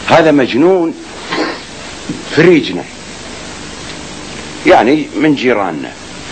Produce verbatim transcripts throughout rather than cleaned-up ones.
هذا مجنون في ريجنا يعني من جيراننا.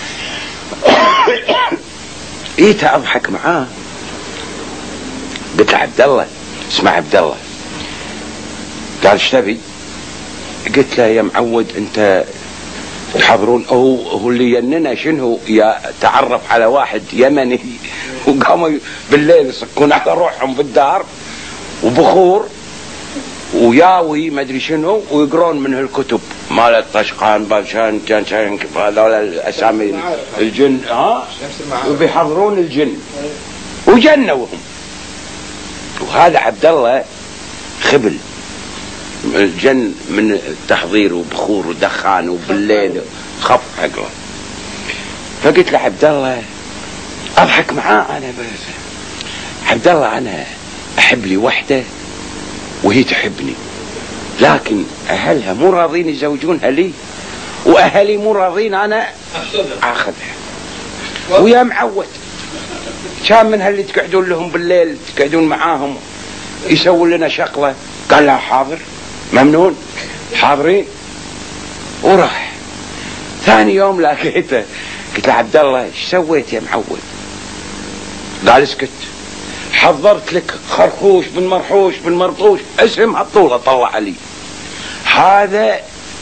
جيت اضحك معاه قلت له عبد الله اسمع عبد الله. قال ايش تبي؟ قلت له يا معود انت تحضرون هو هو اللي يننا شنو يا تعرف على واحد يمني وقاموا بالليل يصكون على روحهم بالدار وبخور وياوي ما ادري شنو ويقرون منه الكتب مال الطشقان باشان كان كان هذول الاسامي الجن ها وبيحضرون الجن وجنوهم. وهذا عبد الله خبل الجن من التحضير وبخور ودخان وبالليل خف عقله. فقلت له عبد الله اضحك معاه انا بس عبد الله انا احب لي وحده وهي تحبني لكن اهلها مو راضين يزوجونها لي واهلي مو راضين انا اخذها. ويا معود كان من هاللي تقعدون لهم بالليل تقعدون معاهم يسوون لنا شغله. قال لا حاضر ممنون حاضرين. وراح. ثاني يوم لقيته قلت له عبد الله ايش سويت يا معود؟ قال اسكت حضرت لك خرخوش بن مرحوش بن مرطوش اسم هالطولة طلع لي. هذا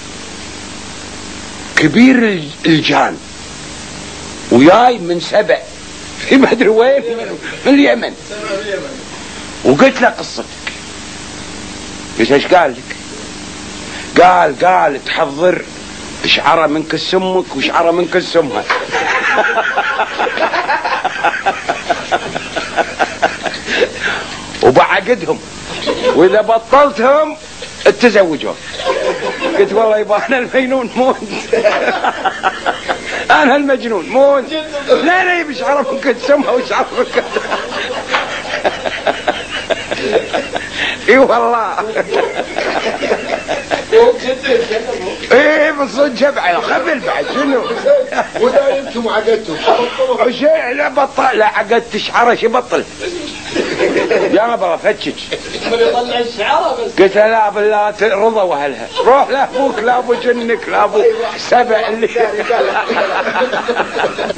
كبير الجان وياي من سبع في ما ادري وين من اليمن. وقلت له قصتك. قلت ايش قال لك؟ قال قال تحضر شعره من كس امك وشعره من كس امها. وبعقدهم واذا بطلتهم تزوجون. قلت والله يبا انا المجنون مو انت. انا المجنون مو انت. لا لا يبي شعره من كس امها وشعره من كس. اي والله. ايه بالصدق جبعه خبل بعد شنو؟ ولا انتم عقدتوا شيء لا بطل لا عقدت شعره شي بطل يا بلا فتشك يطلع الشعره بس. قلت لا بالله رضا واهلها روح لابوك لا ابو جنك لا ابو سبع اللي